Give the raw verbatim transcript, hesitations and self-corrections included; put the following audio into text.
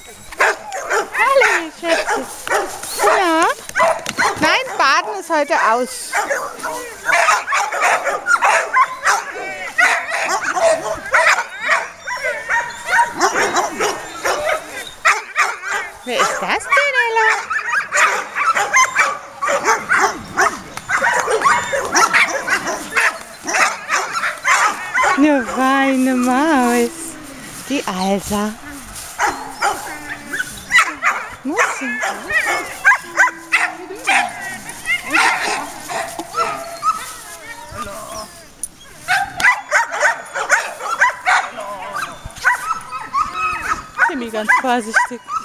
Hallo, Schätze. Ja? Nein, Baden ist heute aus. Wer ist das denn, Ella? Eine feine Maus. Die Alsa. Mussi. Timmy ganz vorsichtig.